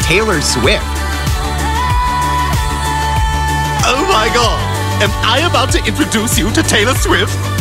Taylor Swift. Oh my god! Am I about to introduce you to Taylor Swift?